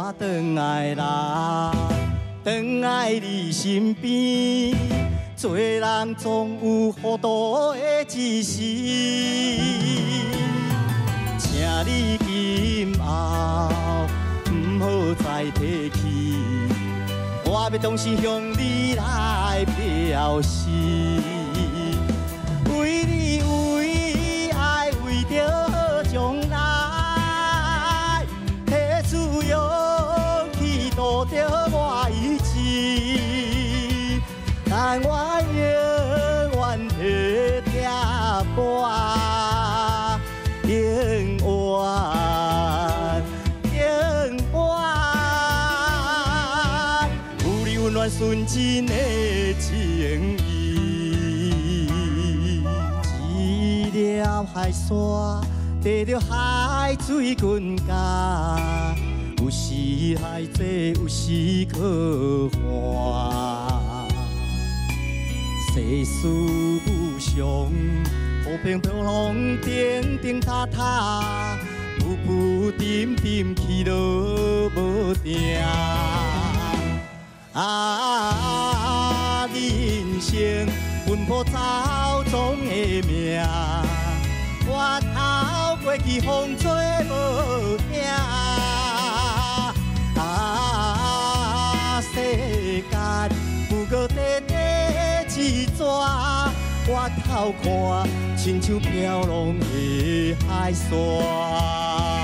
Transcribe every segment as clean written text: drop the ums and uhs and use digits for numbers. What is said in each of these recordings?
我转来啦，转来你身边。做人总有糊涂的一时，请你今后唔好再提起，我要当时向你来表示，为你为爱为着将来，提出勇气渡着我一志，但我永远体贴我，永远有你温暖纯真的情谊。一条海线，跟着海水滚加，有时海济，有时可欢。世事无常，风平波浪，顶顶塌塌，浮浮沉沉，起落无定。人生奔波走总的命，我头过去风吹无影。世间不过短短一逝，我头看亲像飘浪的海线。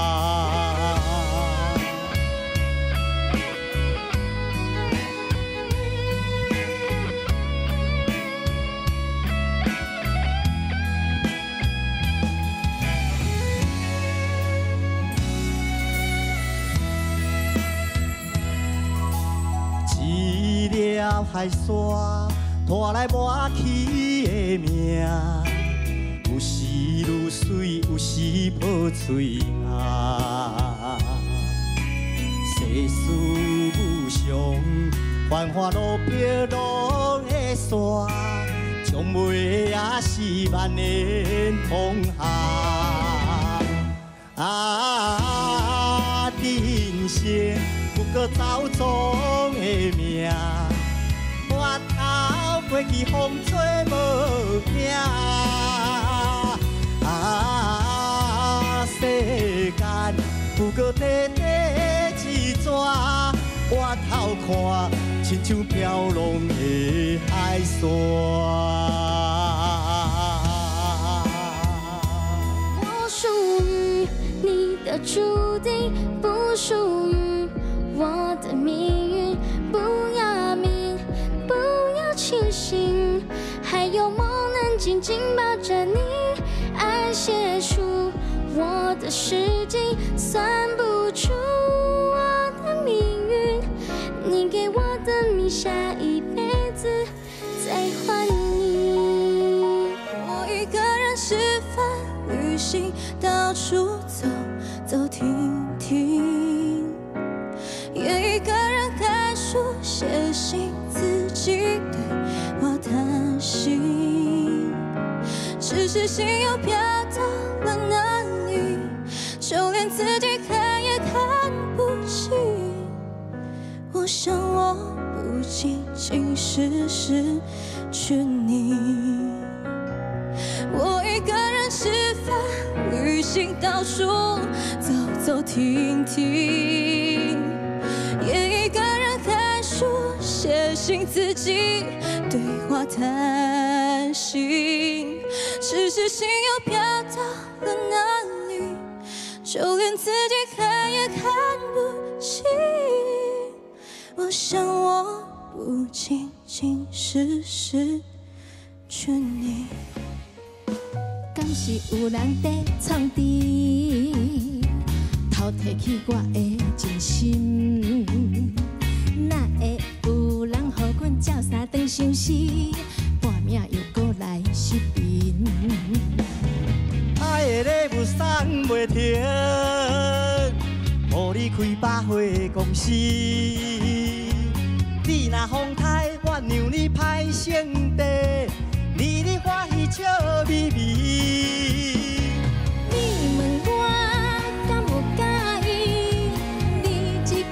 一条海线，拖来抹去的命，有时愈水，有时破碎啊。世事无常，繁华路漂浪的线，将袂也是万年风霞。人生不过走总的命，我头过去风吹无影。世间不过短短一逝，我头看亲像飘浪的海线。 我属于你的注定，不属于我的命运。不要命，不要清醒，还有梦能紧紧抱着你。爱写出我的事迹，算不出我的命运。你给我的命，下一辈子再还你。我一个人吃饭、旅行，到处走走停停，也一个人看书、写信，自己对我叹息。只是心又飘到了哪里，就连自己看也看不清。我想我不仅仅是失去你。我一个人吃饭、旅行，到处走走停停，也一个人看书、写信，自己对话叹息。只是心又飘到了哪里，就连自己看也看不清。我想我不仅仅是失去你。 敢是有人在创治，偷提起我的真心？哪会有人予阮照三顿相思，半命又搁来失眠？ 爱的礼物送袂停，予你开百花公司。你若风台，我让你歹性地，你欢喜笑眯眯。 你问我敢有介意？你一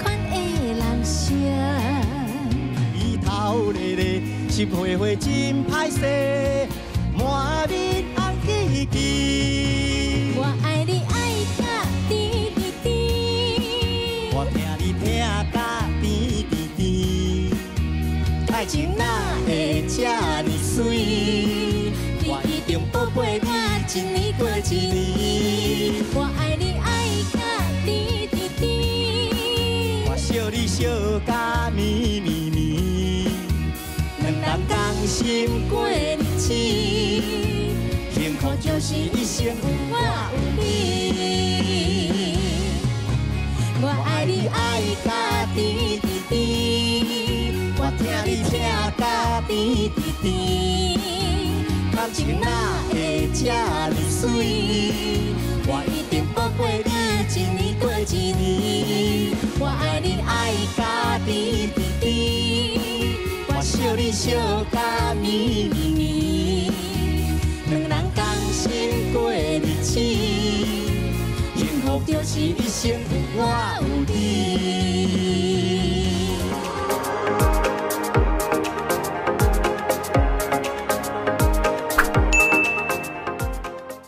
一回回真歹势，满面红记记。 我爱你爱甲甜甜甜， 我听你听甲甜甜甜，爱情哪会这呢水？我一定宝贝你一年过一年。 我爱你爱甲甜甜甜， 我笑你笑甲咪咪咪，两人同心过日子，幸福就是一生有我有你。 我爱你爱甲甜甜甜， 我听你听甲甜甜甜，感情哪会这呢水？我一定宝贝你一年过一年。我爱你爱甲甜甜甜，我笑你笑甲咪咪咪，两人同心过日子，幸福就是一生有我有